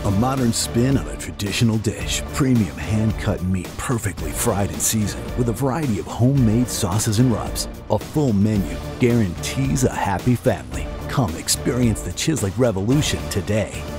A modern spin on a traditional dish. Premium hand-cut meat perfectly fried and seasoned with a variety of homemade sauces and rubs. A full menu guarantees a happy family. Come experience the Chislic revolution today.